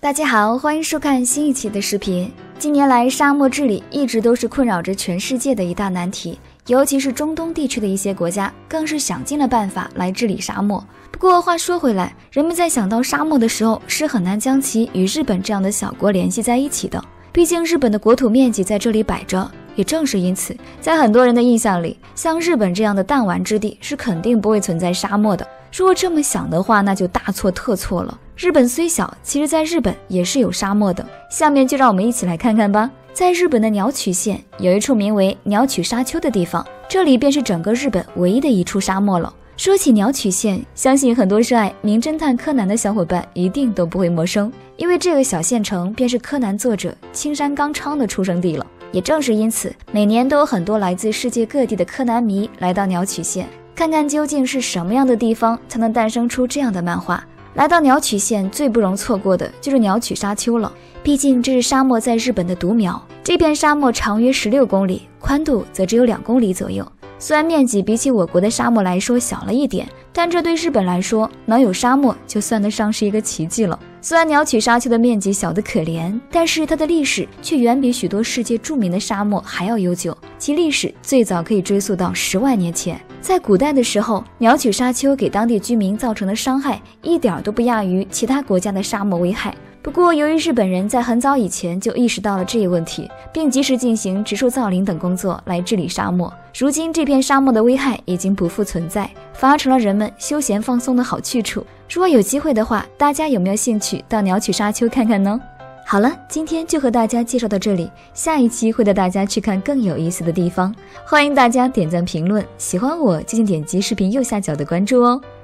大家好，欢迎收看新一期的视频。近年来，沙漠治理一直都是困扰着全世界的一大难题，尤其是中东地区的一些国家，更是想尽了办法来治理沙漠。不过话说回来，人们在想到沙漠的时候，是很难将其与日本这样的小国联系在一起的。毕竟日本的国土面积在这里摆着，也正是因此，在很多人的印象里，像日本这样的弹丸之地是肯定不会存在沙漠的。如果这么想的话，那就大错特错了。日本虽小，其实在日本也是有沙漠的。下面就让我们一起来看看吧。在日本的鸟取县有一处名为鸟取沙丘的地方，这里便是整个日本唯一的一处沙漠了。说起鸟取县，相信很多热爱名侦探柯南的小伙伴一定都不会陌生，因为这个小县城便是柯南作者青山刚昌的出生地了。也正是因此，每年都有很多来自世界各地的柯南迷来到鸟取县，看看究竟是什么样的地方才能诞生出这样的漫画。来到鸟取县最不容错过的就是鸟取沙丘了，毕竟这是沙漠在日本的独苗。这片沙漠长约16公里，宽度则只有2公里左右。虽然面积比起我国的沙漠来说小了一点，但这对日本来说，能有沙漠就算得上是一个奇迹了。虽然鸟取沙丘的面积小得可怜，但是它的历史却远比许多世界著名的沙漠还要悠久，其历史最早可以追溯到10万年前。在古代的时候，鸟取沙丘给当地居民造成的伤害一点都不亚于其他国家的沙漠危害。不过由于日本人在很早以前就意识到了这一问题，并及时进行植树造林等工作来治理沙漠，如今这片沙漠的危害已经不复存在，反而成了人们休闲放松的好去处。如果有机会的话，大家有没有兴趣到鸟取沙丘看看呢？好了，今天就和大家介绍到这里，下一期会带大家去看更有意思的地方。欢迎大家点赞评论，喜欢我就请点击视频右下角的关注哦。